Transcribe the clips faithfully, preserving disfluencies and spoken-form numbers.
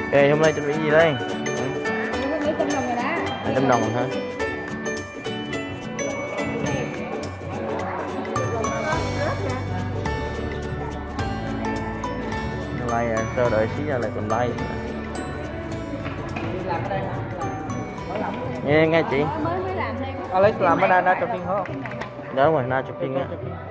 Ok, hôm nay chuẩn bị gì đây? Mấy trăm đồng rồi đó. hai trăm đồng hả? Like à, chờ đợi xí ra lại còn like. Nghe nghe chị. Alex làm ở đây na chụp phim không? Dạ đúng rồi, na chụp phim á.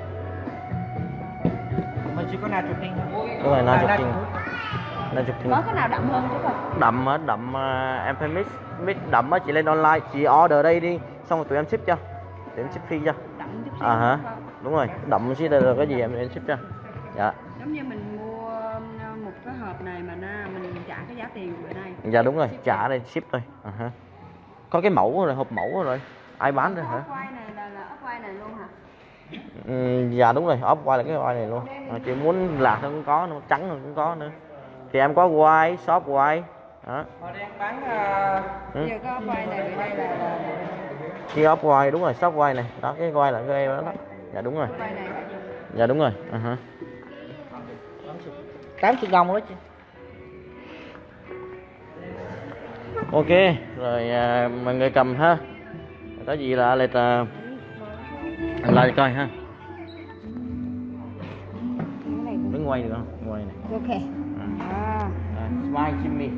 Mình chỉ có na chụp phim thôi. Đúng rồi, na chụp phim. Na chụp phim. Có cái nào đậm hơn chứ không? Đậm á, đậm uh, em phải mix mix đậm á, chị lên online, chị order đây đi, xong rồi tụi em ship cho. Tụi em ship free cho. Đậm chút xíu. À hả? Đúng rồi, đậm xí đây là cái gì em em ship cho. Dạ. Giống như mình mua một cái hộp này mà na mình trả cái giá tiền bữa nay. Dạ đúng rồi, trả đây ship thôi. À hả? Có cái mẫu rồi, hộp mẫu rồi. Ai bán rồi hả? Ốc quay này là là ốc quay này luôn hả? Ừ, dạ đúng rồi, ốp quay là cái quay này luôn. À, chị muốn lạc nó cũng có, nó trắng nó cũng có nữa. Thì em có quay, shop quay. Đó. Họ đang bán uh... Ừ. Giờ cái ốc quay này bữa nay là là Cái ốp quay đúng rồi, shop quay này. Đó, cái quay là cái em đó, đó. Dạ đúng rồi. quay này hả chị? Dạ đúng rồi. Uh -huh. tám mươi đồng đó chị. Ok, rồi à, mọi người cầm ha. Có gì là lại là lại coi ha. Đứng quay được không? Quay này. Ok. À. À, smile Jimmy.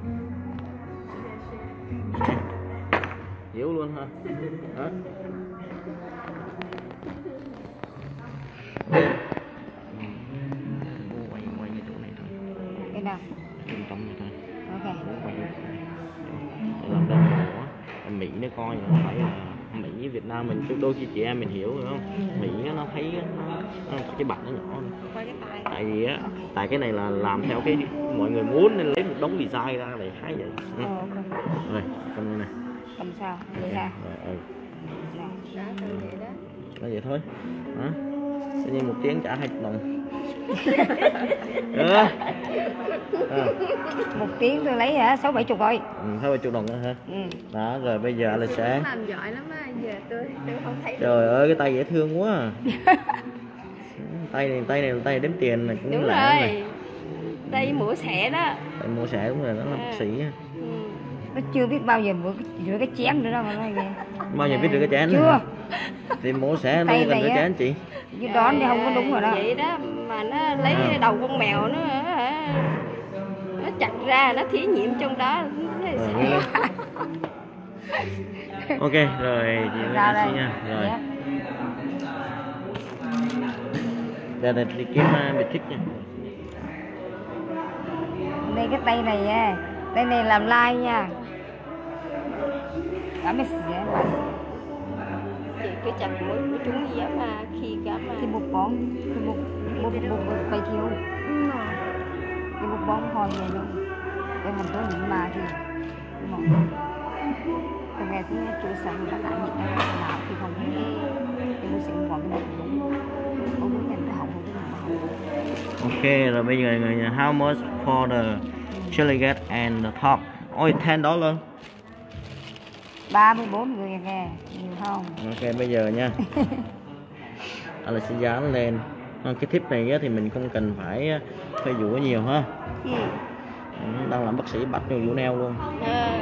Hiểu luôn ha. Đó. Quay quay cái chỗ này thôi. Cái nào? Trung tâm này thôi. Ok. Quay để làm đơn giản quá. Mỹ nó coi nó phải là Mỹ với Việt Nam mình đôi khi chị em mình hiểu rồi không? Mỹ nó thấy nó, nó cái bạch nó nhỏ. Quay cái tay. Tại vì á, tại cái này là làm theo cái mọi người muốn nên lấy một đống design ra để thấy vậy. Ừ. Ờ, ok. Rồi, cầm này. Cầm sao? Vậy ha. Rồi, ừ. Nè, đó tự vậy đó. Nó vậy thôi. Hả? Tự nhiên một tiếng trả hai chục đồng. Ừ. À. Một tiếng tôi lấy hả? Sáu bảy chục rồi. Ừ, hai ba chục đồng nữa hả? Ừ. Đó, rồi bây giờ là sẽ. Làm giỏi lắm á, giờ tôi tôi không thấy. Trời ơi, cái tay dễ thương quá. À. Tay này, tay này là tay đếm tiền này cũng Đúng lạ rồi. này. Đây mũ xẻ đó. Tay mua xẻ đúng rồi, nó là bác sĩ. Ừ. Nó chưa biết bao giờ rửa, rửa cái chén nữa đâu mà nói nghe. Bao giờ biết rửa cái chén chưa nữa? Thì mua xẻ đâu cần rửa chén chị. Chứ đón thì không có đúng rồi đó. Vậy đó mà nó lấy à. đầu con mèo nó nó chặt ra nó thí nghiệm trong đó. Rồi, ok rồi chị Ra đây nha. Rồi. Yeah. Đây là đi kiếm uh, bịch thích nha. Đây cái tay này nha. Tay này làm like nha. Cảm ơn chị. Chị cứ chặt mũi của chúng gì mà khi cả mà Thì một bón thì một một một một bảy kiều. Thì một bón hồi vậy luôn. Em thành tôi những mà thì đúng không? Từ ngày thứ chủ sản các bạn nhận ra là thì không thì tôi sẽ gọi cái này đúng không biết nhận ra học không biết. Ok rồi bây giờ người nhà how much for the chili get and the top? Ôi ten dollar. ba mươi bốn người nghe nhiều không? Ok bây giờ nha. Anh là sẽ dán lên. Cái tip này á, thì mình không cần phải phê dũa nhiều ha. ừ. Đang làm bác sĩ bắt vô vũ neo luôn. À.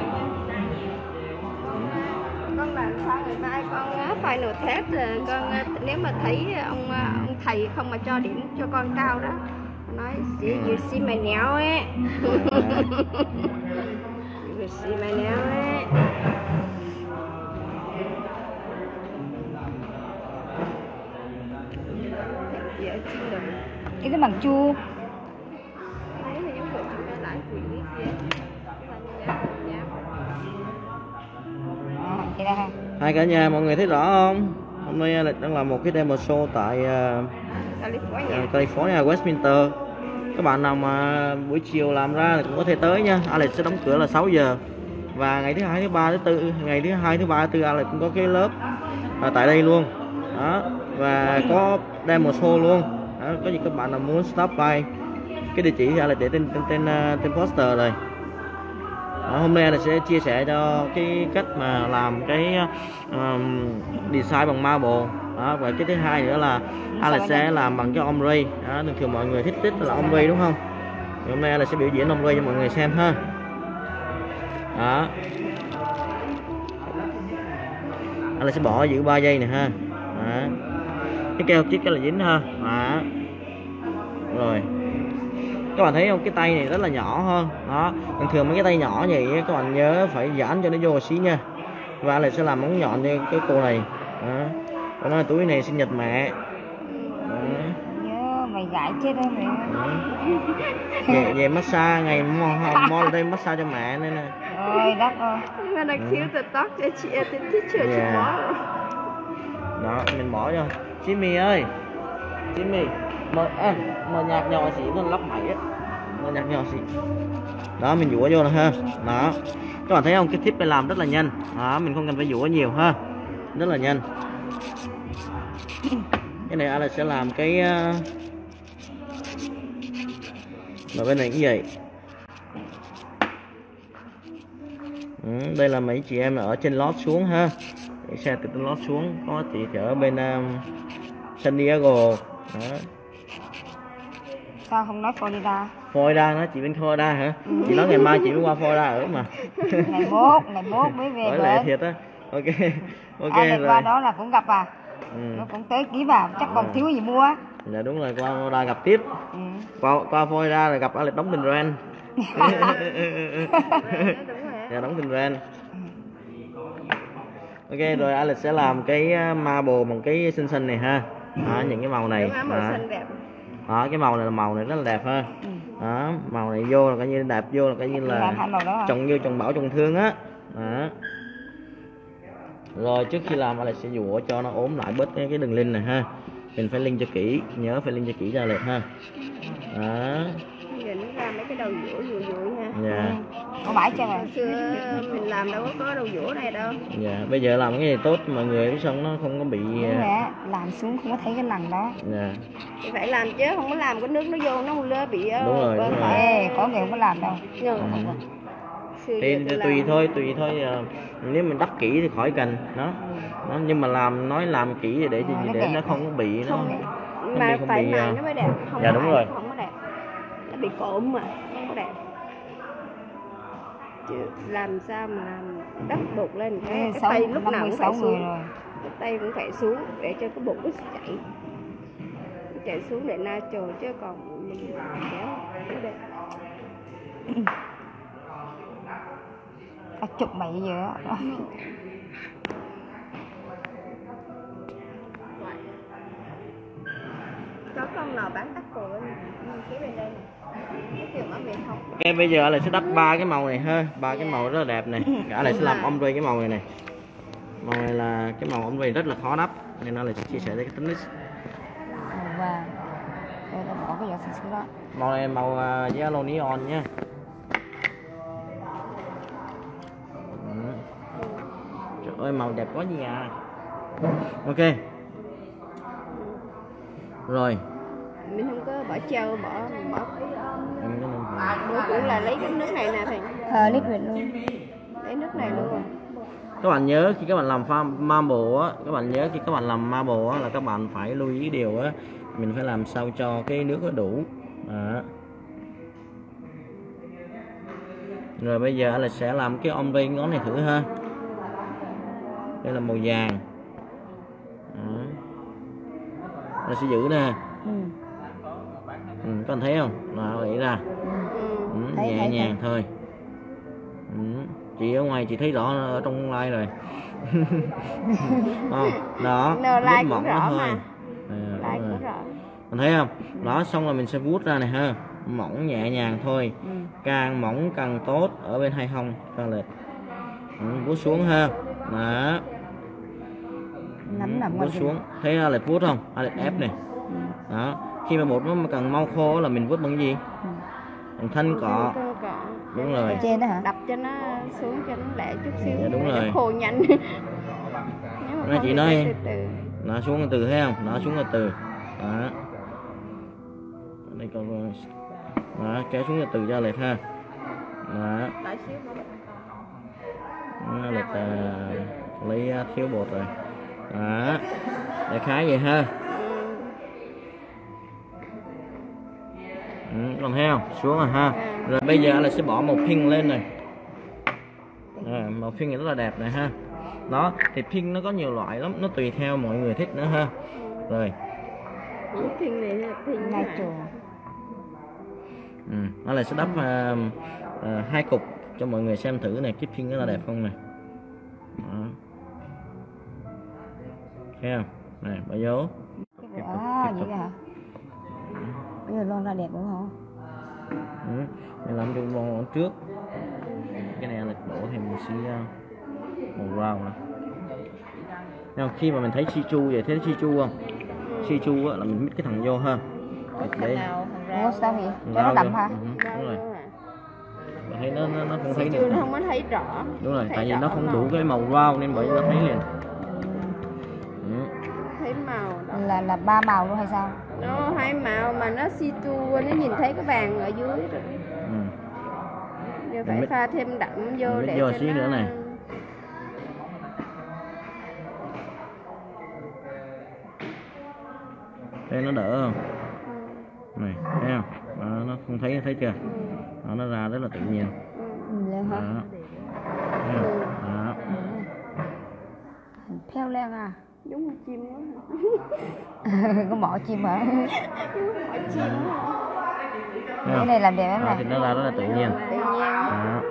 Con làm sao ngày mai con final test rồi con nếu mà thấy ông ông thầy không mà cho điểm cho con cao đó nói you see my nail ấy. You see my nail ấy. Cái cái bằng chu Hai cả nhà mọi người thấy rõ không? Hôm nay là đang làm một cái demo show tại uh, California. Uh, California, Westminster. Các bạn nào mà buổi chiều làm ra thì cũng có thể tới nha. Alex sẽ đóng cửa là sáu giờ. Và ngày thứ hai, thứ ba, thứ tư, ngày thứ hai, thứ ba, thứ tư Alex cũng có cái lớp uh, tại đây luôn. Đó. Và có demo show luôn. Đó. Có gì các bạn nào muốn stop by, cái địa chỉ thì Alex để trên trên trên, uh, trên poster rồi. Đó, hôm nay là sẽ chia sẻ cho cái cách mà làm cái um, design bằng marble. Đó, và cái thứ hai nữa là Alex sẽ làm bằng cái ombre. Đó, thường thường mọi người thích thích là ombre đúng không? Thì hôm nay là sẽ biểu diễn ombre cho mọi người xem ha. Đó, anh là sẽ bỏ giữ ba giây này ha. Đó, cái keo chiếc cái là dính ha. Đó, rồi các bạn thấy không, cái tay này rất là nhỏ hơn. Đó, thường thường mấy cái tay nhỏ vậy các bạn nhớ phải giãn cho nó vô xí nha. Và lại sẽ làm móng nhọn như cái cô này. Đó, còn nói túi này sinh nhật mẹ. Đó. Nhớ mày gãi chết đó mày. Về, về massage ngày mo, mo đây massage cho mẹ nên nè. Ôi đất ơi. Nhưng mà đang thiếu từ tóc cho chị thích thích chưa chị Yeah. bỏ. Đó, mình bỏ cho Jimmy ơi, Jimmy mở à, mở nhạc nhỏ xí nó lóc máy á, mở nhạc nhỏ xí. Đó, mình dũa vô nè ha. Đó, các bạn thấy không, cái tip này làm rất là nhanh. Đó, mình không cần phải dũa nhiều ha, rất là nhanh. Cái này Alex sẽ làm cái uh... và bên này cũng vậy. Ừ, đây là mấy chị em ở trên lót xuống ha, để xe từ trên lót xuống, có chị ở bên um, San Diego. Đó. Sao không nói Florida? Florida nó chị bên Florida hả? Ừ. Chị nói ngày mai chị mới qua Florida ở mà. Ngày mốt, ngày mốt mới về. Nói lại thiệt á. Ok, ok à, rồi. qua đó là cũng gặp à? Ừ. Nó cũng tới ký vào, chắc còn Ừ. thiếu gì mua á. Dạ đúng rồi, qua Florida gặp tiếp. Ừ. Qua qua Florida là gặp Alex đóng tiền rent. Dạ đóng tiền rent. Ok rồi Alex sẽ làm cái marble bằng cái xinh xinh này ha. Đó, những cái màu này. Đúng, màu Đó. xinh đẹp. Đó, cái màu này là màu này rất là đẹp ha. Ừ. Đó, màu này vô là coi như đẹp, vô là coi như là Làm hai màu đó hả? trồng như trồng bảo trồng thương á. Đó. Rồi trước khi làm Alex sẽ dũa cho nó ốm lại bớt cái, cái đường link này ha. Mình phải link cho kỹ, nhớ phải link cho kỹ ra Alex ha. Đó. Giờ nó ra mấy cái đầu dũa dụi dụi ha. Dạ. Có bãi cho rồi. Hồi xưa mình làm đâu có có đầu dũa này đâu. Dạ, bây giờ làm cái này tốt mọi người, xong nó không có bị. Đúng rồi á, làm xuống không có thấy cái lằn đó. Dạ. Thì phải làm chứ không có làm cái nước nó vô nó lơ bị. Đúng rồi, đúng rồi. Ê, có người không có làm đâu. Nhưng Ừ. xưa Thì, giờ thì tôi tùy làm. thôi, tùy thôi. À, nếu mình đắp kỹ thì khỏi cần nó. Nó nhưng mà làm nói làm kỹ thì để Ừ, nó để đẹp. nó không có bị nó. Không, Không mà bị- không phải bị, mài à, nó mới đẹp. Không dạ, mài đúng rồi. Không có đẹp. Nó bị cộm mà không có đẹp. Chứ làm sao mà làm đắp bột lên cái, Ê, cái sáu- tay lúc nào năm mươi cũng sáu phải người xuống. rồi. Cái tay cũng phải xuống để cho cái bột nó chảy. Chạy xuống để na trồi chứ còn mình kéo nó đẹp. À, chụp mày vậy á. Có con nào bán tắc cổ bên phía bên đây này. Cái kiểu ở miền không. Ok, bây giờ Alex sẽ đắp ba cái màu này ha, ba cái màu rất là đẹp này. Alex sẽ làm ombre cái màu này này. Màu này là cái màu ombre rất là khó đắp nên Alex sẽ chia sẻ cái tính Màu vàng. Đây là bỏ cái giọt xịt xuống đó. màu này màu uh, yellow neon nha. Ừ. Trời ơi màu đẹp quá gì à. Ok rồi Mình không có bỏ treo bỏ bỏ em cái này. Bữa cũng là lấy cái nước này nè thầy. Ờ, liquid luôn. Lấy nước này luôn rồi. Các bạn nhớ khi các bạn làm farm marble á, các bạn nhớ khi các bạn làm marble á là các bạn phải lưu ý điều á, mình phải làm sao cho cái nước nó đủ. Đó. Rồi bây giờ là sẽ làm cái ombre ngón này thử ha. Đây là màu vàng. Đó. Là sẽ giữ nè. Ừ. Ừ, các bạn thấy không? Đó, vậy ra. Ừ, Thấy, nhẹ thấy, nhàng thấy. thôi. Ừ, chị ở ngoài chị thấy rõ ở trong like rồi. Không, đó, Nờ like nước cũng mỏng rõ nó thôi. mà. À, Lại đúng rồi. có rõ. Mình thấy không? Đó, xong là mình sẽ vuốt ra này ha, mỏng nhẹ nhàng thôi. Ừ. Càng mỏng càng tốt ở bên hai hông ra lệch. Ừ, vuốt xuống ha. Đó. Nắm nằm vuốt ngoài xuống, thấy ra lệch vuốt không? Ra lệch ép này. Ừ. Đó, khi mà bột nó càng mau khô là mình vuốt bằng gì? Ừ. Bằng thanh cọ. Cô cọ. Đúng rồi. Ở trên đó hả? Đập cho nó xuống cho nó lẹ chút xíu. Dạ, đúng để rồi. nó khô nhanh. Nếu mà Nói không chị thì nói- từ từ. Nó xuống từ thấy không? Nó xuống từ từ. Đó. Đây còn đó, kéo xuống từ từ ra lệch ha. Đó. Đợi xíu nữa. Nó lệch à, lấy à, thiếu bột rồi. Đó. Đại khái vậy ha. Ừ, còn thấy không? Xuống rồi ha. Rồi bây giờ là sẽ bỏ màu pink lên này. À, màu pink này rất là đẹp này ha. Đó, thì pink nó có nhiều loại lắm, nó tùy theo mọi người thích nữa ha. Rồi. Cái pink này là pink này chủ. Ừ, nó là sẽ đắp uh, uh, hai cục cho mọi người xem thử này, cái pink nó là đẹp không này. Đó. Thấy không? Này, bỏ vô. À, vậy hả? Bây giờ lon ra đẹp đúng không? Ừ, mình làm chung lon trước. Cái này là đổ thêm một xí uh, màu rau nè. Thấy không? Khi mà mình thấy chi chu vậy, thấy chi chu không? Chi chu là mình mix cái thằng vô ha. Để Ủa sao vậy? Cho nó đậm hả? Ừ, đúng rồi. Mình thấy nó nó, nó không thấy chưa được. không có thấy rõ. Đúng rồi, thấy tại vì rõ nó không màu. đủ cái màu rau nên bởi vì nó thấy liền. Ừ. Thấy màu đó. Là là ba màu luôn hay sao? Nó hai màu mà nó si tu, nó nhìn thấy cái vàng ở dưới rồi. Ừ. Giờ phải mix- pha thêm đậm vô mình mix để vô cho xí nó... nữa này. Đây nó đỡ không? Này, thấy không? Đó, nó không thấy, thấy chưa? Đó, nó ra rất là tự nhiên. Ừ, lên hả? Đó. Thấy không? Đó. Theo lên à? Giống con chim đó. Có mỏ chim hả? Thấy Cái không? này làm đẹp lắm Đó, thì này. nó ra rất là tự nhiên. Tự nhiên. Đó.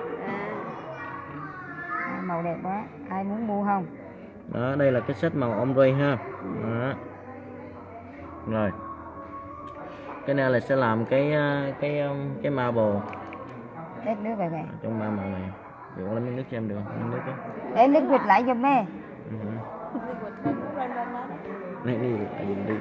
À, màu đẹp quá. Ai muốn mua không? Đó, đây là cái set màu ombre ha. Đó. Rồi. Cái này là sẽ làm cái cái cái marble Lấy nước về về. trong ba màu này. Được lấy miếng nước cho em được không? Miếng nước đó. Để nước quỵt lại giùm mê. Ừ. Đây đi, đi đi.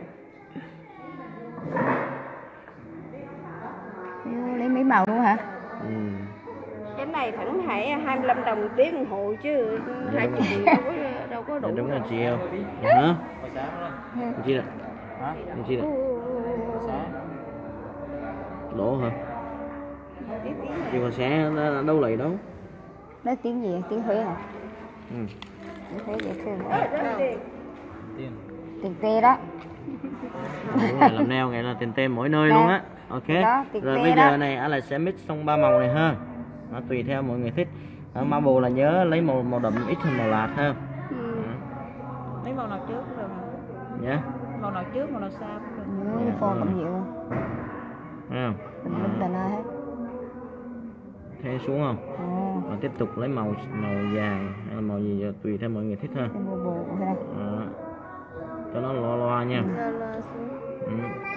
Lấy mấy màu luôn hả? Ừ. Cái này thẳng hãy hai mươi lăm đồng tiếng đồng hồ chứ Dạ, hai đúng chục rồi. đâu có đâu có Dạ, đủ. đúng rồi chị yêu. Hả? Chị đó. Hả? Chị đó. Đổ hả? Chị còn sẽ đâu lại đâu. Nói tiếng gì? Tiếng Huế hả? Ừ. Tiếng Huế dễ thương. Tiền. Tiền tê đó. Đúng rồi, làm nail này là tiền tem mỗi nơi luôn á. Ok. Đó, tiền Rồi tê bây đó. giờ này anh là sẽ mix xong ba màu này ha. Đó, tùy theo mọi người thích. Đó, marble là nhớ lấy màu màu đậm ít hơn màu lạt ha. Ừ. Lấy màu nào trước cũng được hả? Nhá. Màu nào trước, màu nào sau cũng được. Ừ, phô cộng dịu. Thấy không? Bình minh là nơi hết. Thế xuống không? Ồ, Và tiếp tục lấy màu màu vàng hay là màu gì giờ tùy theo mọi người thích ha. cái bộ bộ thế này. Đó. Cho nó loa loa nha. Rồi là xuống. Ừ.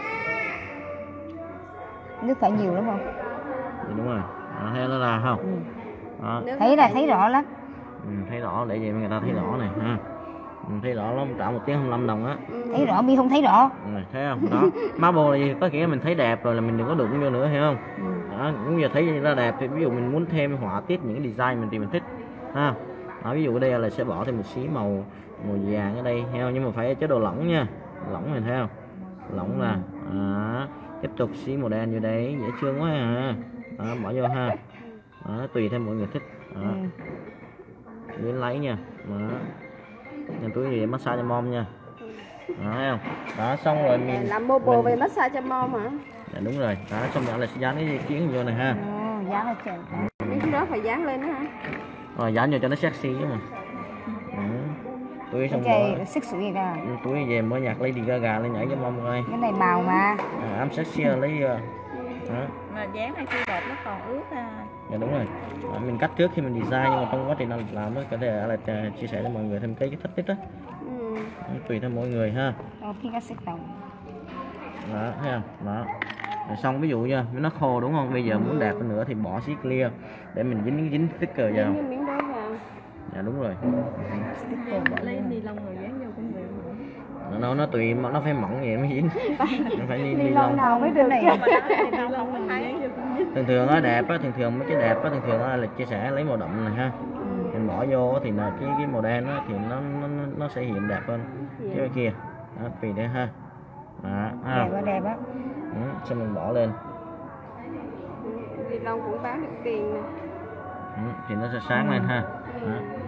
Nước phải nhiều lắm không? Thì đúng rồi. Đó, thấy nó ra không? Ừ. Đó. Nước Thấy là thấy rõ lắm. Ừ, thấy rõ để vậy người ta thấy rõ này ha. Ừ, thấy rõ lắm, trả một tiếng hai mươi lăm đồng á. Thấy rõ mi không thấy rõ. Ừ, thấy không? Đó. Marble là gì? Có nghĩa mình thấy đẹp rồi là mình đừng có đụng vô nữa hiểu không? Ừ. Đó, cũng giờ thấy ra đẹp thì ví dụ mình muốn thêm họa tiết những cái design mình thì mình thích ha. Đó, ví dụ ở đây là sẽ bỏ thêm một xí màu màu vàng ở đây hiểu không? Nhưng mà phải chế độ lỏng nha. Lỏng này thấy không? Lỏng là đó. Tiếp tục xí màu đen vô đây, dễ thương quá à. Đó, bỏ vô ha. Đó, tùy theo mọi người thích. Đó. Ừ. Đến lấy nha. Đó. Nên túi gì để massage cho mom nha. Đó, thấy không? Đó, xong rồi mình làm mô bồ mình- về massage cho mom hả? Dạ, đúng rồi. Đó, xong rồi là sẽ dán cái kiến vô này ha. Ồ, giá là trời. Mấy cái đó phải dán lên đó hả? Rồi dán vô cho nó sexy chứ mà. Ừ. Túi xong Cái rồi. sức sủi ra. Ừ, túi về mới nhạc Lady Gaga lên nhảy cho mom coi. Cái này màu mà. À, I'm sexy lấy uh, đó. Mà dán này chưa đẹp, nó còn ướt à. Dạ đúng rồi. Đó, mình cắt trước khi mình design nhưng mà trong quá trình làm làm có thể là uh, chia sẻ cho mọi người thêm cái cái thích thích đó. Ừ. Ừ, tùy theo mỗi người ha. Ờ, cái sức đầu. Đó, thấy không? Đó. Rồi xong ví dụ nha, nó khô đúng không? Bây giờ muốn đẹp hơn nữa thì bỏ xí clear để mình dính dính sticker vào. Giống như miếng đó vào. Dạ đúng rồi. Lấy ni lông rồi dán vô cũng được. Nó nó, nó tùy nó phải mỏng vậy mới dính. Nó phải ni ni Ni lông lông. nào mới được này. chứ? Ni lông mình dán vô cũng dính. Thường thường nó đẹp á, thường thường mấy cái đẹp á, thường thường á là chia sẻ lấy màu đậm này ha. Mình bỏ vô thì là cái cái màu đen á thì nó nó nó- nó sẽ hiện đẹp hơn cái bên kia. Đó, tùy đấy ha. Đó, ha. Đẹp quá đẹp á. Ừ, xong mình bỏ lên. Ni lông cũng bán được tiền nè. Ừ, thì nó sẽ sáng lên ha. Đó.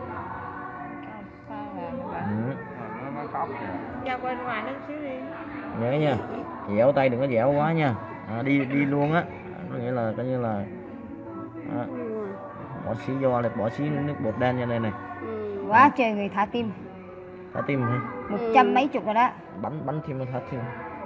Ừ. Ra bên ngoài nó xíu đi. Nhớ nha, dẻo tay đừng có dẻo quá nha. À, đi đi luôn á, có nghĩa là coi như là đó. bỏ xí vô, Alex bỏ xí nước bột đen cho đây này. Ừ. Quá trời người thả tim. Thả tim hả? Một trăm mấy chục rồi đó. Bắn bắn thêm thả tim.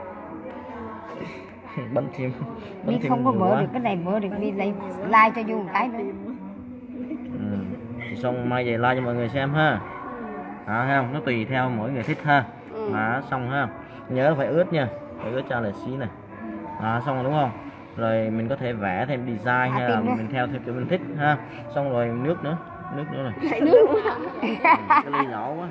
Bắn thêm. Biết không có mở được cái này, mở được đi lấy like cho vô một cái nữa. Ừ. Xong mai về like cho mọi người xem ha. À, thấy không? Nó tùy theo mỗi người thích ha. Ừ. Mà xong ha. Nhớ phải ướt nha. Phải ướt cho Alex xí này. À, xong rồi đúng không? Rồi mình có thể vẽ thêm design hay là mình theo theo kiểu mình thích ha. Xong rồi nước nữa, nước nữa này. Chạy nước nữa. Cái ly nhỏ quá.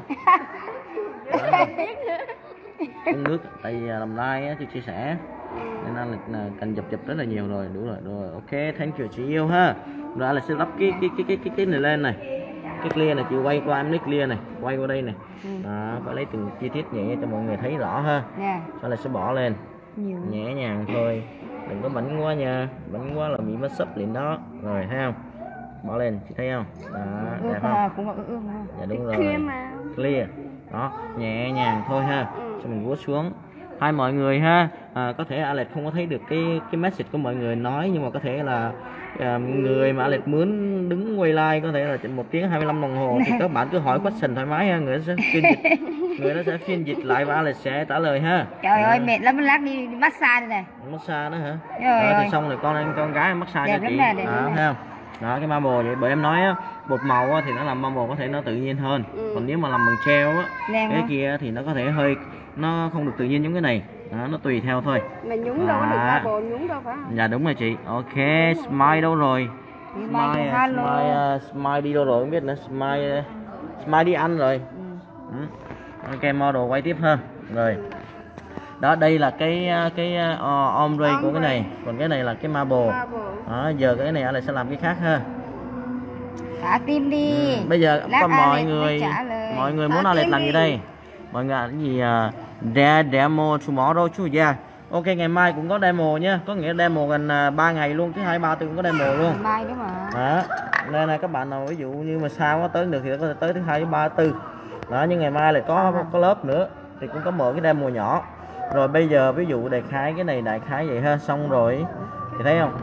Uống nước tại vì làm like á, tôi chia sẻ nên là là cần dập dập rất là nhiều rồi, đủ rồi, đủ rồi. Ok, thank you chị yêu ha. Rồi là sẽ lắp cái cái cái cái cái cái này lên này, cái clear này chị quay qua em lấy clear này, quay qua đây này. Đó, phải lấy từng chi tiết nhẹ cho mọi người thấy rõ ha. Nè. Sau này sẽ bỏ lên Nhiều. nhẹ nhàng thôi, đừng có bảnh quá nha, bảnh quá là bị mất sấp liền đó. Rồi thấy không, bỏ lên chị thấy không, đó, Ướt đẹp không? cũng ướt ướt. Dạ đúng rồi, Clear mà. clear đó, nhẹ nhàng thôi ha. Cho mình vuốt xuống. Hai mọi người ha, à, có thể Alex không có thấy được cái cái message của mọi người nói, nhưng mà có thể là à, người mà Alex mướn đứng quay like có thể là một tiếng hai mươi lăm đồng hồ thì các bạn cứ hỏi question thoải mái ha, người nó sẽ phiên dịch, người nó sẽ phiên dịch lại và Alex sẽ trả lời ha. Trời à. ơi mệt lắm, lát đi, đi massage đây nè. Massage nữa hả? Trời Đó, ơi. thì xong rồi con con gái massage Đẹp cho lắm chị. nè, đẹp Đó, lắm nè. thấy không? Đó, cái marble vậy bởi em nói á, bột màu á, thì nó làm marble có thể nó tự nhiên hơn. Ừ. Còn nếu mà làm bằng gel á, Len cái quá. kia thì nó có thể hơi, nó không được tự nhiên giống cái này. Đó, nó tùy theo thôi. Mà nhúng đâu có được À. ba bồ nhúng đâu phải không? Dạ đúng rồi chị. Ok, Smile đâu rồi? Đi mai Smile, cho hello. Smile, uh, Smile đi đâu rồi không biết nữa. Smile, uh, Smile đi ăn rồi. Ừ. Ok, model quay tiếp ha. Rồi. Đó, đây là cái cái uh, ombre của cái này. Còn cái này là cái marble. Marble. Đó, giờ cái này lại sẽ làm cái khác ha. Thả tim đi. Ừ, bây giờ Lát có mọi Alex mới người trả lời. mọi người Thả muốn Alex tim làm đi. gì đây? Mọi người làm cái gì uh, de demo tomorrow chú yeah. Ok, ngày mai cũng có demo nha, có nghĩa demo gần uh, ba ngày luôn, thứ hai ba tư cũng có demo luôn. Mai nữa mà. Đó, nên là các bạn nào ví dụ như mà sao có tới được thì có thể tới thứ hai ba tư. Đó, nhưng ngày mai lại có có lớp nữa thì cũng có mở cái demo nhỏ. Rồi bây giờ ví dụ đại khái cái này đại khái vậy ha, xong rồi thì thấy không?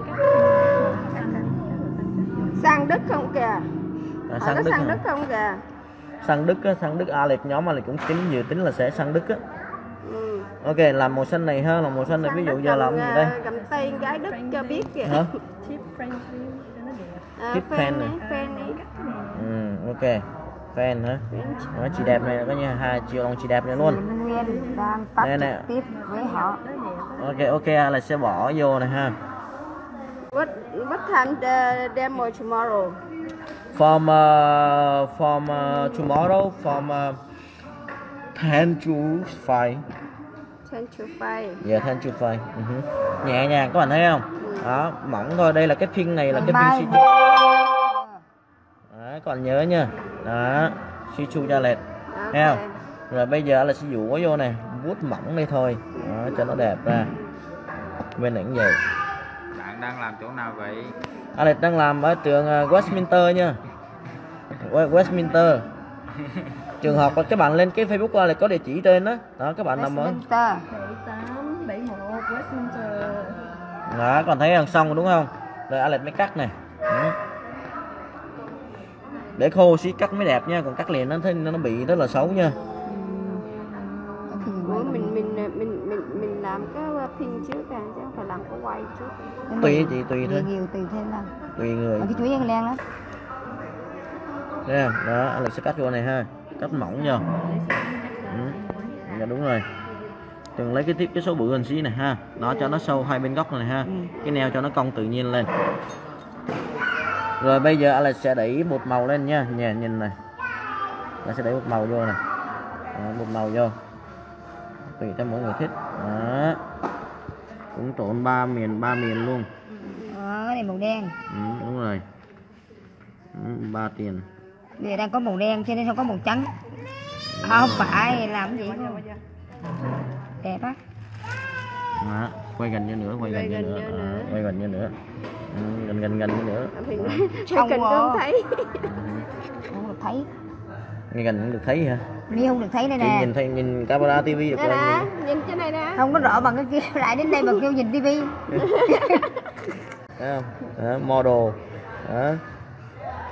Sang Đức không kìa. À, Ở sang có Đức, sang hả? Đức không kìa. Sang Đức á, sang Đức Alex nhóm Alex cũng tính dự tính là sẽ sang Đức á. Ừ. Ok, làm màu xanh này ha, làm màu xanh này ví dụ giờ làm gì đây? Cầm tay gái Đức cho biết kìa. Hả? Chip Franklin cho nó đẹp. À, Tip fan fan này. này, fan này. Ừ, ok. Fan hả? Đó, chị đẹp này có như hai triệu đồng chị đẹp này luôn. Nguyên đang bắt Đây nè. trực tiếp với họ. Ok, ok, Alex sẽ bỏ vô này ha. What what time the demo tomorrow? From uh, from uh, tomorrow from uh, ten to five. ten to five. Yeah, ten to five. Uh-huh. Nhẹ nhàng các bạn thấy không? Đó, mỏng thôi, đây là cái pin này là cái Mai. pin xê Đó, các bạn nhớ nha. Đó, xê chu cho lệch. Thấy không? Rồi bây giờ là sẽ dụ vô này, vuốt mỏng đây thôi. Đó, cho nó đẹp ra. Bên này cũng vậy. Bạn đang làm chỗ nào vậy? Alex đang làm ở trường uh, Westminster nha. Westminster. Trường học là các bạn lên cái Facebook của Alex có địa chỉ trên đó. Đó, các bạn nằm ở. Westminster. bảy tám bảy một Westminster. Đó, các bạn thấy không? Xong rồi đúng không? Rồi Alex mới cắt này. Đó. Để khô xí cắt mới đẹp nha, còn cắt liền nó thấy nó bị rất là xấu nha. Ủa, mình mình mình mình mình làm cái pin trước à, chứ không phải làm cái quay trước. Tùy chị, tùy thôi. Nhiều tùy thêm là. Tùy người. Cái chuối ăn len lắm. Thấy không? Đó, Alex sẽ cắt vô này ha. Cắt mỏng vô. Ừ. Dạ đúng rồi. Đừng lấy cái tiếp cái số bự hơn xí này ha. Đó, cho nó sâu hai bên góc này ha. Cái neo cho nó cong tự nhiên lên. Rồi bây giờ Alex sẽ đẩy bột màu lên nha. Nhà nhìn này. Alex sẽ đẩy bột màu vô này. Đó, bột màu vô. Tùy theo mỗi người thích. Đó. Cũng trộn ba miền ba miền luôn. Đó, cái này màu đen. Ừ, đúng rồi. Ừ, ba tiền. Bây giờ đang có màu đen cho nên không có màu trắng. Không phải làm cái gì không? Đẹp á. Đó, quay gần như nữa, quay gần như nữa. Đó, quay gần như nữa. Ừ, gần gần gần như nữa. Mình Không cần có. không thấy. Không được thấy. Nghe gần cũng được thấy hả? Mi không được thấy đây Chị nè. nhìn thấy nhìn camera tivi được Đây rồi. nè, nhìn trên này nè. Không có rõ bằng cái kia, lại đến đây mà kêu nhìn tivi. Thấy không? Đó, model. Đó.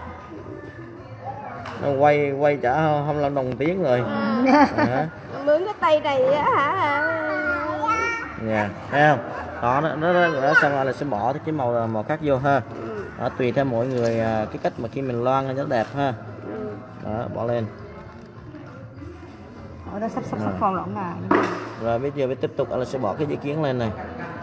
nó quay quay chả không làm đồng tiếng rồi. À. Mướn cái tay này á hả? Dạ, thấy không? Đó, nó, nó, nó, nó xong rồi là sẽ bỏ cái màu màu khác vô ha. Đó, tùy theo mỗi người cái cách mà khi mình loang nó đẹp ha. Đó, bỏ lên. Ở đó sắp sắp sắp phòn lỏng à. Rồi bây giờ mới tiếp tục là sẽ bỏ cái dây kiến lên này.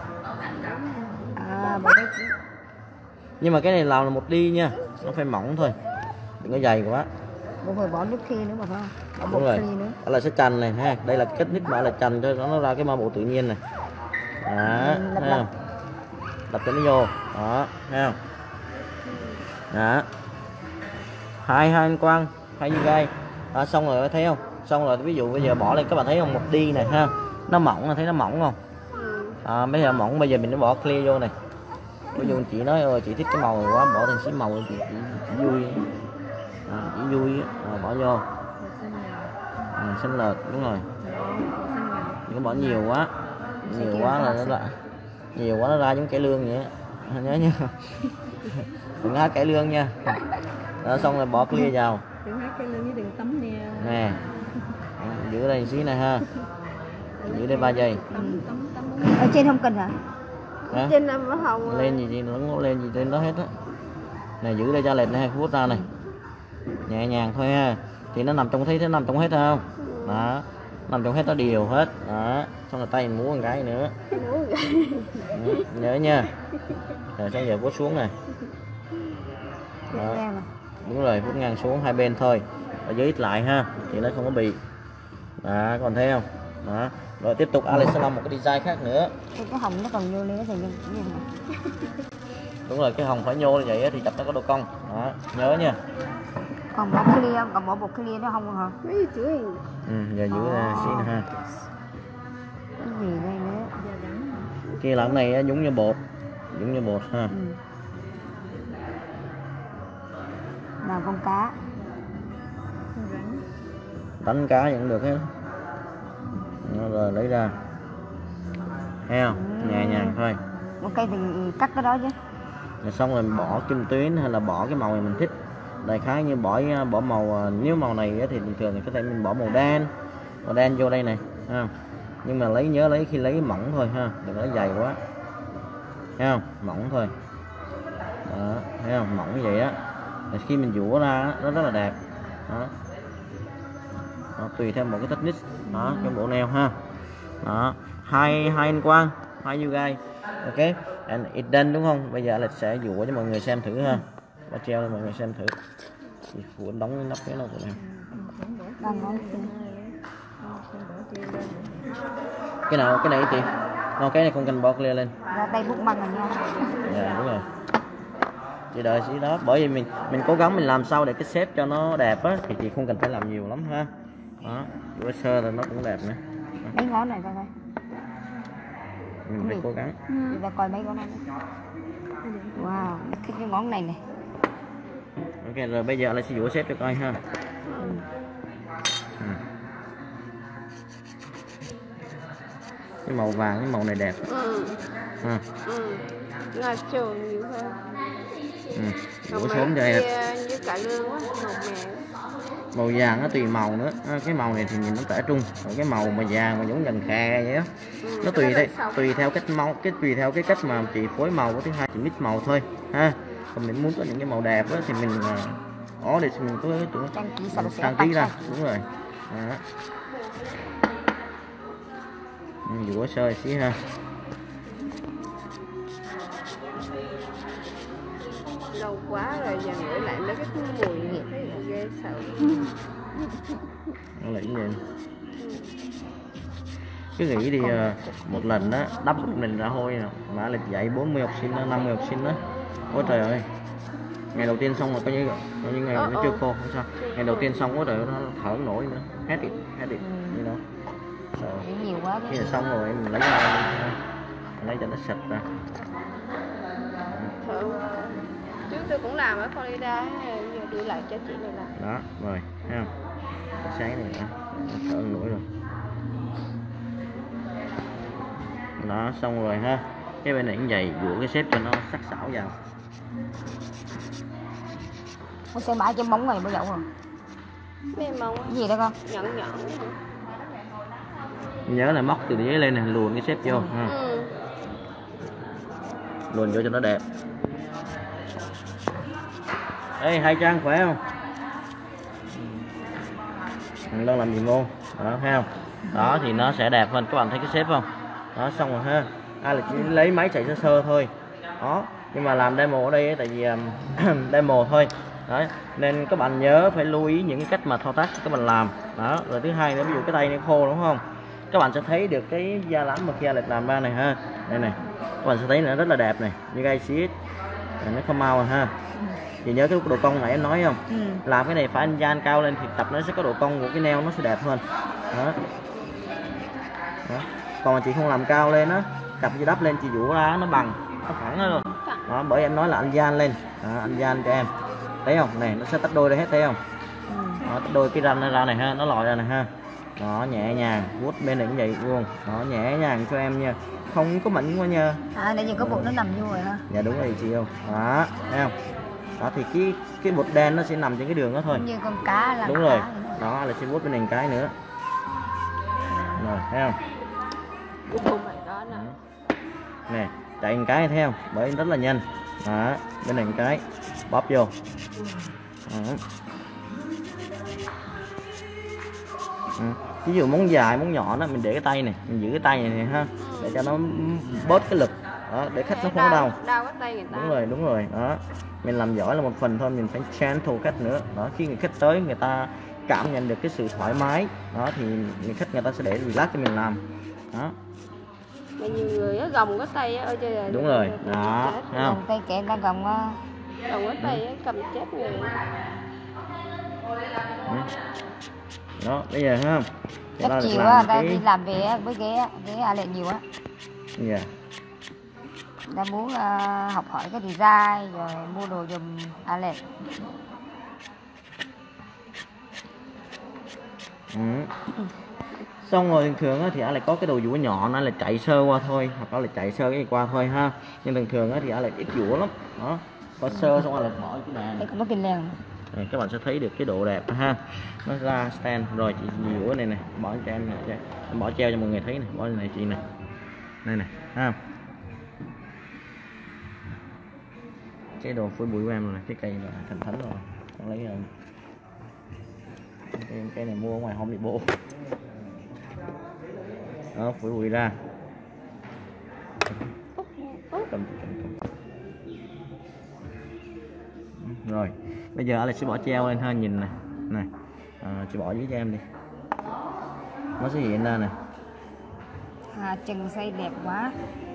À, bỏ đấy. Nhưng mà cái này làm là một đi nha, nó phải mỏng thôi, đừng có dày quá. Cũng phải bỏ nước khi nữa mà phải không? Bỏ Đúng rồi. nữa. Đó là sẽ chành này ha, đây là cách nít mà là chành cho nó ra cái màu bộ tự nhiên này. Đó, Ừ, thấy không? Đập cho nó vô, đó, thấy không? Đó, hai hai anh quang, hai như gai. Đó, xong rồi thấy không? Xong rồi ví dụ bây giờ bỏ lên các bạn thấy không, một đi này ha, nó mỏng, thấy nó mỏng không? À, bây giờ mỏng, bây giờ mình nó bỏ clear vô này. Ví dụ chị nói ơi chị thích cái màu này quá, bỏ thêm xí màu chị, chị, chị vui, à, chị vui à, bỏ vô. À, xanh lợt đúng rồi, đừng có bỏ nhiều quá, nhiều quá là nó ra, nhiều quá nó ra giống cải lương vậy á, nhớ nha. Đừng hát cải lương nha. Đó, xong rồi bỏ clear vào. Đừng hát cái lưng với đừng tắm nè. Nè, giữ đây xí này ha, giữ đây ba giây. Tắm tắm tắm. Ở trên không cần hả? Hả? Trên là màu hồng. Lên gì gì nó lên gì trên đó hết á. Này giữ đây cho lệch này, hai phút ra này, nhẹ nhàng thôi ha, thì nó nằm trong thấy nó nằm trong hết không? Đó, nằm trong hết, nó đều hết. Đó, xong rồi tay mình múa một cái nữa. Ừ, nhớ nha. Rồi xong giờ vuốt xuống này. Đó, đúng rồi, vuốt ngang xuống hai bên thôi, ở dưới ít lại ha, thì nó không có bị. Đó, còn thấy không? Đó, rồi tiếp tục Alex sẽ làm một cái design khác nữa. Cái hồng nó còn vô nữa thì như như này. Đúng rồi, cái hồng phải nhô như vậy thì chập nó có độ cong. Đó, nhớ nha. Còn bỏ clear không? Còn bỏ bột clear nó không hả? Mấy gì chữ hình? Ừ, giờ giữ ra xí nữa ha. Cái gì đây nữa? Kia là cái này giống như bột, giống như bột ha. Ừ. Nào con cá. Đánh cá vẫn được hết. Rồi lấy ra, thấy không? Ừ. Nhẹ nhàng thôi. Ok thì cắt cái đó chứ. Rồi xong rồi bỏ kim tuyến hay là bỏ cái màu này mình thích. Đại khái như bỏ bỏ màu, nếu màu này thì bình thường thì có thể mình bỏ màu đen, màu đen vô đây này, ha. Nhưng mà lấy nhớ lấy khi lấy mỏng thôi ha, đừng có dày quá, thấy không? Mỏng thôi. Đó, thấy không? Mỏng như vậy á, khi mình dũa ra nó rất là đẹp. Đó. Đó, tùy theo một cái technique đó, cái bộ nail ha. Đó, hai hai anh Quang, hai you guys, ok, and it done đúng không? Bây giờ là sẽ dũa cho mọi người xem thử ha, và treo cho mọi người xem thử. Thì phụ đóng cái nắp cái nào của em. Cái nào cái này chị? Nó cái này không cần bỏ clear lên. Ra tay bút bằng rồi nha. Dạ đúng rồi. Chị đợi xí đó, bởi vì mình mình cố gắng mình làm sao để cái shape cho nó đẹp á, thì chị không cần phải làm nhiều lắm ha. Đó, vừa sơ là nó cũng đẹp nữa. Mấy ngón này coi coi. Mình phải cố gắng. Đi ra coi mấy ngón này. Wow, thích cái ngón này này. Ok, rồi bây giờ là sẽ dũa shape cho coi ha. Ừ. Ừ. Cái màu vàng, cái màu này đẹp. Ừ. À. Ừ. Là trường nhiều hơn. Ừ. Dũa sớm cho em. Như cả lương quá, màu mè. Màu vàng nó tùy màu nữa. À, cái màu này thì nhìn nó tẻ trung, còn cái màu mà vàng mà giống gần khe vậy á. Ừ, nó tùy theo tùy theo cách màu, cái tùy theo cái cách mà chị phối màu. Cái thứ hai chị mix màu thôi ha. Còn mình muốn có những cái màu đẹp á thì mình ó để mình có trang trí ra, đúng rồi. Đó. Dũa sơ xí ha. Lâu quá rồi giờ ngửi lại mấy cái mùi thấy ghê sợ. Nó là vậy. Cứ nghĩ đi một lần đó đắp một mình ra hôi nào mà lịch dạy bốn mươi học sinh đó, năm mươi học sinh đó. Ôi trời ơi, ngày đầu tiên xong rồi coi như coi như ngày nó chưa khô không sao. Ngày đầu tiên xong có trời nó thở không nổi nữa, hết đi hết đi như đó. Nhiều quá khi là xong rồi em lấy ra, lấy cho nó sạch ra. Trước tôi cũng làm ở Florida, giờ đưa lại cho chị này làm. Đó rồi, thấy không? Sáng này đã thở không nổi rồi. Đó xong rồi ha. Cái bên này cũng vậy, dũa cái xếp cho nó sắc sảo vào. Nó sẽ bãi cái bóng này mới dậu rồi. Mềm mỏng Cái gì đó con? nhọn nhọn. Nhớ là móc từ dưới lên này, luồn cái xếp vô ha. Ừ. Luồn vô cho nó đẹp. Ê, hai Trang khỏe không? Mình đang làm gì ngô đó, thấy không? Đó thì nó sẽ đẹp hơn, các bạn thấy cái xếp không? Đó, xong rồi ha. Ai là chỉ lấy máy chạy sơ sơ thôi đó, nhưng mà làm demo ở đây ấy, tại vì um, demo thôi đấy, nên các bạn nhớ phải lưu ý những cái cách mà thao tác các bạn làm đó. Rồi thứ hai nữa, ví dụ cái tay này khô đúng không, các bạn sẽ thấy được cái da lắm mà khi Alex làm ra này ha. Đây này, các bạn sẽ thấy nó rất là đẹp này, như guys see it, nó không mau ha. Thì nhớ cái độ cong này em nói không? Ừ. Làm cái này phải anh gian cao lên thì tập nó sẽ có độ cong của cái nail nó sẽ đẹp hơn đó. Đó. Còn mà chị không làm cao lên á, cặp chị đắp lên chị vũ ra nó bằng, nó phẳng luôn đó. Bởi em nói là anh gian lên đó, anh gian cho em, thấy không? Này nó sẽ tách đôi ra hết, thấy không? Đó, tách đôi cái răng nó ra này ha, nó lòi ra này ha. Đó, nhẹ nhàng vuốt bên này cũng vậy luôn đó, nhẹ nhàng cho em nha, không có mảnh quá nha. À, nãy giờ có bột nó nằm vô rồi ha. Dạ đúng rồi chị yêu đó, thấy không? Đó thì cái cái bột đen nó sẽ nằm trên cái đường đó thôi, Như con cá là đúng rồi đó, là sẽ vuốt bên này một cái nữa rồi, thấy không? Oh my god. Nè, chạy một cái thấy không? Bởi rất là nhanh đó, bên này một cái bóp vô đó. Ừ. Ví dụ muốn dài muốn nhỏ đó, mình để cái tay này, mình giữ cái tay này, này ha, để cho nó bớt cái lực đó, để khách nó không có đau. Đau cái tay người ta. Đúng rồi, đúng rồi đó. Mình làm giỏi là một phần thôi, mình phải gentle khách nữa đó. Khi người khách tới, người ta cảm nhận được cái sự thoải mái đó, thì người khách người ta sẽ để relax cho mình làm đó. Mà nhiều người á gồng cái tay á, ôi trời ơi. Đúng rồi đó, thấy không? Gồng tay kẹt ra gồng á. Gồng cái tay á, cầm chết người. Đó, bây giờ ha, Chắc chiều á, ta đi làm về á, với ghé ghé Alex nhiều á. Dạ. Ta muốn uh, học hỏi cái design rồi mua đồ giùm Alex. Ừ. Xong rồi thường thường á, thì Alex có cái đồ vũ nhọn, Alex chạy sơ qua thôi, hoặc là chạy sơ cái gì qua thôi ha. Nhưng thường thường á, thì Alex ít vũ lắm đó, có sơ xong Alex bỏ cái đàn Đây có cái leo. này, các bạn sẽ thấy được cái độ đẹp ha, nó ra stand rồi. Chị vũ cái này này, bỏ cho em này, em bỏ treo cho mọi người thấy này, bỏ này chị này, đây này ha. Cái đồ phối bụi của em này, cái cây là thành thánh rồi, con lấy rồi. Cái, cái này mua ở ngoài Home Depot đó, phủi bụi ra. Cầm, cầm, cầm. Rồi bây giờ Alex sẽ bỏ treo lên ha, nhìn này này, à, chị bỏ dưới cho em đi, nó sẽ hiện ra này. À, chân xây đẹp quá.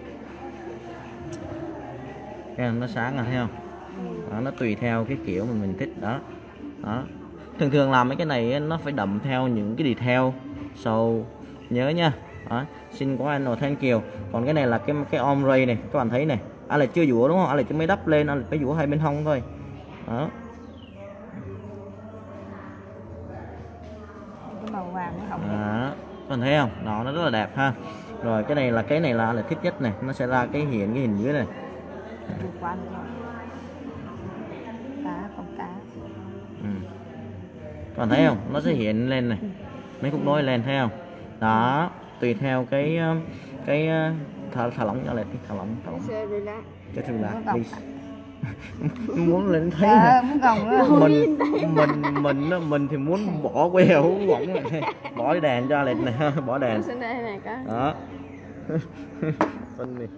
Thấy không? Nó sáng rồi thấy không? Đó, nó tùy theo cái kiểu mà mình thích đó. Đó. Thường thường làm mấy cái này nó phải đậm theo những cái detail, so nhớ nha. Đó. Xin có anh rồi, thank you. Còn cái này là cái cái ombre này, các bạn thấy này, anh là chưa vũa đúng không? Anh là chỉ mới đắp lên, anh phải vũa hai bên hông thôi. Đó. Cái màu vàng nó hồng. Đó. Các bạn thấy không? Đó, nó rất là đẹp ha. Rồi cái này là cái này là là thích nhất này, nó sẽ ra cái hiện cái hình dưới này. Chủ quan rồi. Cá, con cá. Ừ. Các bạn thấy không? Nó sẽ hiện lên này, mấy khúc nối lên, thấy không? Đó, tùy theo cái cái thả, thả lỏng cho lại thả lỏng thả lỏng cho thử là muốn lên thấy à, muốn gồng nữa. mình mình mình đó, mình thì muốn bỏ queo bỏng này, bỏ cái đèn cho lên này, bỏ đèn đó. Phân đi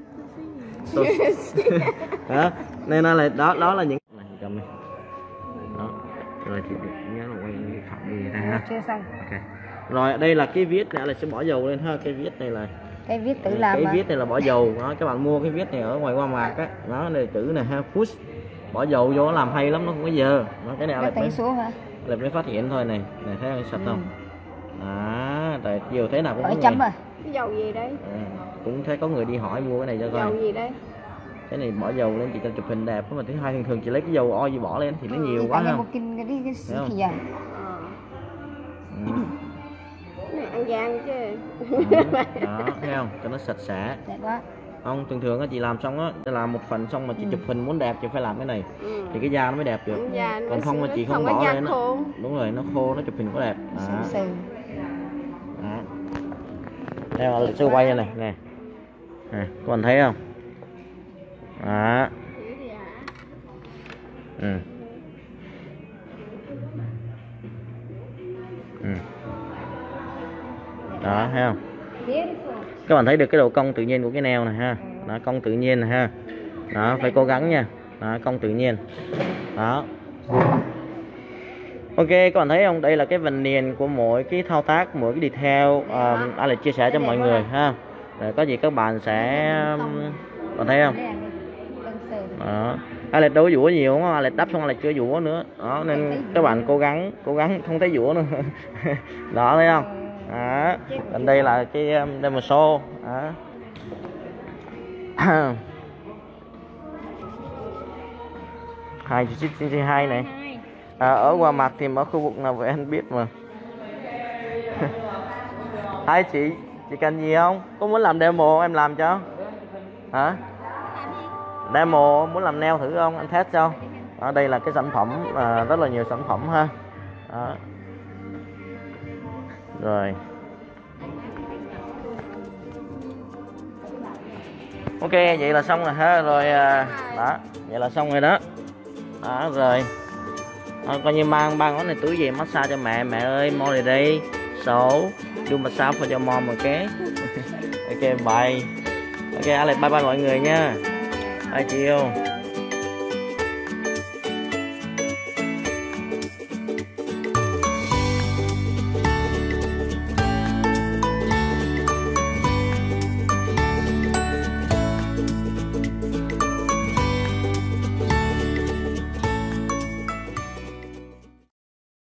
đó, nên là đó đó là những này cầm này đó. Rồi thì nhớ là quay phạm gì ra ha. Chưa xong. Ok. Rồi đây là cái viết này là sẽ bỏ dầu lên ha, cái viết này là Cái viết tự làm cái mà. viết này là bỏ dầu đó, các bạn mua cái viết này ở ngoài qua mạc á, đó này chữ này ha, push, bỏ dầu vô nó làm hay lắm, nó không có dơ. Đó, cái này là tay xuống hả? là mới phát hiện thôi này, này thấy không, sạch không? Đó, rồi chiều thế nào cũng Ở có chấm người, rồi. Cái dầu gì đây? à, cũng thấy có người đi hỏi mua cái này cho coi. Dầu gì đây? Cái này bỏ dầu lên chị cho chụp hình đẹp, mà thứ hai thường thường chị lấy cái dầu oi gì bỏ lên thì nó nhiều quá Tại không? một kinh cái cái Thấy không? kìa. Ờ. Ừ. Cái này ăn gian chứ. Đó, đó, thấy không? Cho nó sạch sẽ. Đẹp quá. Không, thường thường á chị làm xong á, làm một phần xong mà chị Ừ. chụp hình muốn đẹp chị phải làm cái này. Ừ. Thì cái da nó mới đẹp được. Da nó Còn không mà xưa, chị không có bỏ da lên á. khô. Đúng rồi, nó khô nó chụp hình có đẹp. Sừ Đó. sừ. Đó. Đây là sư quay đây này nè. Nè, các bạn thấy không? Đó. Ừ. Ừ. Đó, thấy không? Các bạn thấy được cái độ cong tự nhiên của cái nail này ha. Đó, cong tự nhiên này ha. Đó, phải cố gắng nha. Đó, cong tự nhiên. Đó. Ok, các bạn thấy không? Đây là cái vần niền của mỗi cái thao tác, mỗi cái detail um, Alex chia sẻ cho mọi người ha. Rồi có gì các bạn sẽ um, bạn thấy không? Đó. Alex đâu có vũa nhiều đúng không? Alex đắp xong Alex chưa vũa nữa. Đó nên các bạn cố gắng, cố gắng không thấy vũa nữa. Đó thấy không? Đó. Bên đây là cái um, đây một xô. Đó. Hai chữ chín hai này. À, ở qua mặt thì ở khu vực nào vậy anh biết mà. Hai chị, chị cần gì không? Có muốn làm demo em làm cho? Hả? Demo muốn làm nail thử không? Anh test cho. Ở đây là cái sản phẩm à, rất là nhiều sản phẩm ha. Đó. Rồi. Ok, vậy là xong rồi ha. Rồi à, đó, vậy là xong rồi đó. Đó rồi. À, coi như mang ba ngón này túi về massage cho mẹ. Mẹ ơi mo này đây. So do massage for your mom, ok. Ok bye. Ok Alex bye bye mọi người nha. Bye chiều.